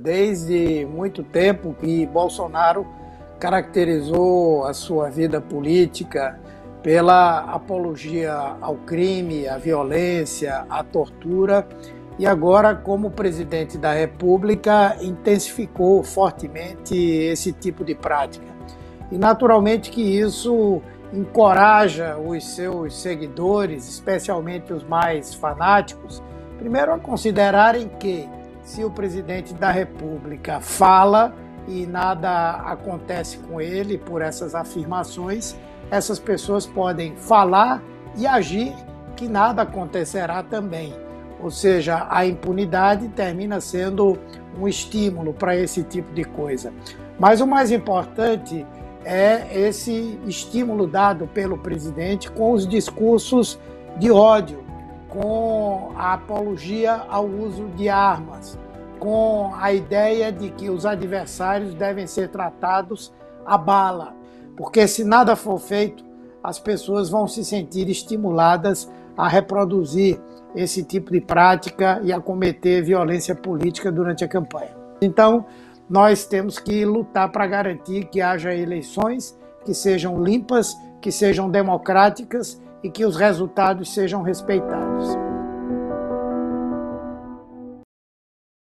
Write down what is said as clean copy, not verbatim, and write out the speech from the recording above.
Desde muito tempo que Bolsonaro caracterizou a sua vida política pela apologia ao crime, à violência, à tortura, e agora, como presidente da República, intensificou fortemente esse tipo de prática. E naturalmente que isso encoraja os seus seguidores, especialmente os mais fanáticos, primeiro a considerarem que, se o presidente da República fala e nada acontece com ele por essas afirmações, essas pessoas podem falar e agir que nada acontecerá também. Ou seja, a impunidade termina sendo um estímulo para esse tipo de coisa. Mas o mais importante é esse estímulo dado pelo presidente com os discursos de ódio, com a apologia ao uso de armas, com a ideia de que os adversários devem ser tratados à bala, porque se nada for feito, as pessoas vão se sentir estimuladas a reproduzir esse tipo de prática e a cometer violência política durante a campanha. Então, nós temos que lutar para garantir que haja eleições que sejam limpas, que sejam democráticas e que os resultados sejam respeitados.